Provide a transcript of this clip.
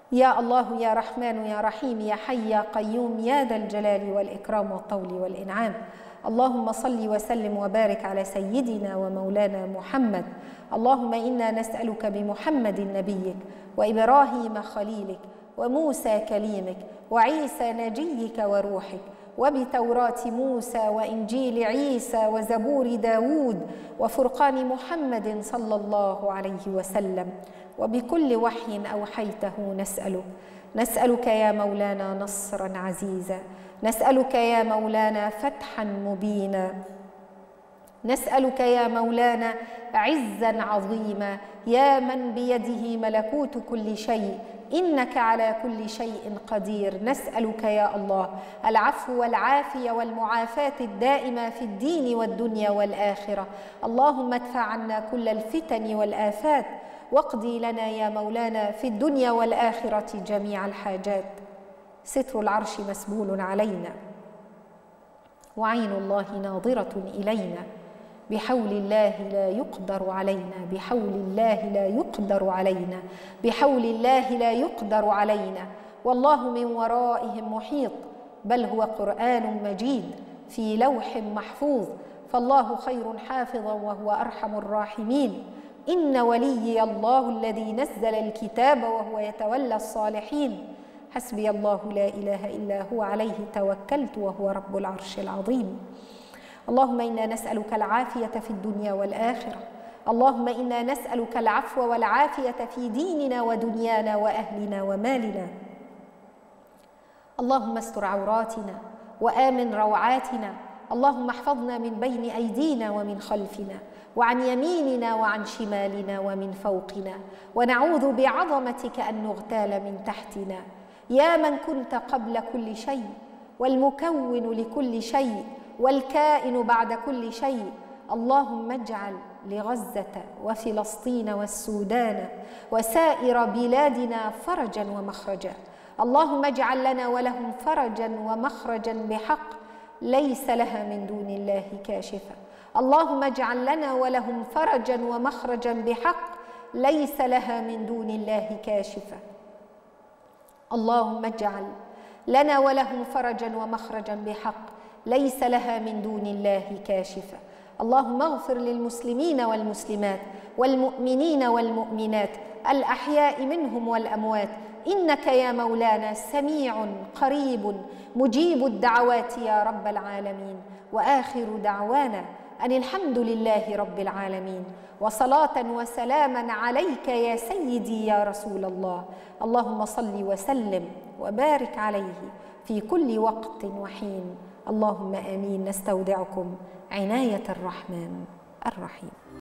يا الله يا رحمن يا رحيم يا حي يا قيوم يا ذا الجلال والإكرام والطول والإنعام. اللهم صل وسلم وبارك على سيدنا ومولانا محمد. اللهم إنا نسألك بمحمد نبيك وإبراهيم خليلك وموسى كليمك وعيسى نجيك وروحك وبتوراة موسى وإنجيل عيسى وزبور داود وفرقان محمد صلى الله عليه وسلم وبكل وحي أوحيته نسألك يا مولانا نصرا عزيزا، نسألك يا مولانا فتحا مبينا، نسألك يا مولانا عزا عظيما، يا من بيده ملكوت كل شيء إنك على كل شيء قدير. نسألك يا الله العفو والعافية والمعافاة الدائمة في الدين والدنيا والآخرة. اللهم ادفع عنا كل الفتن والآفات واقضي لنا يا مولانا في الدنيا والآخرة جميع الحاجات. ستر العرش مسبول علينا وعين الله ناظرة إلينا، بحول الله لا يقدر علينا، بحول الله لا يقدر علينا، بحول الله لا يقدر علينا. والله من ورائهم محيط، بل هو قرآن مجيد في لوح محفوظ، فالله خير حافظا وهو أرحم الراحمين. إن وليي الله الذي نزل الكتاب وهو يتولى الصالحين. حسبي الله لا إله إلا هو عليه توكلت وهو رب العرش العظيم. اللهم إنا نسألك العافية في الدنيا والآخرة. اللهم إنا نسألك العفو والعافية في ديننا ودنيانا وأهلنا ومالنا. اللهم استر عوراتنا وآمن روعاتنا. اللهم احفظنا من بين أيدينا ومن خلفنا وعن يميننا وعن شمالنا ومن فوقنا، ونعوذ بعظمتك أن نغتال من تحتنا. يا من كنت قبل كل شيء والمكون لكل شيء والكائن بعد كل شيء، اللهم اجعل لغزة وفلسطين والسودان وسائر بلادنا فرجا ومخرجا. اللهم اجعل لنا ولهم فرجا ومخرجا بحق ليس لها من دون الله كاشفة. اللهم اجعل لنا ولهم فرجا ومخرجا بحق ليس لها من دون الله كاشفة. اللهم اجعل لنا ولهم فرجا ومخرجا بحق ليس لها من دون الله كاشفة. اللهم اغفر للمسلمين والمسلمات والمؤمنين والمؤمنات الأحياء منهم والأموات، إنك يا مولانا سميع قريب مجيب الدعوات يا رب العالمين. وآخر دعوانا أن الحمد لله رب العالمين، وصلاة وسلاما عليك يا سيدي يا رسول الله. اللهم صل وسلم وبارك عليه في كل وقت وحين. اللهم آمين. نستودعكم عناية الرحمن الرحيم.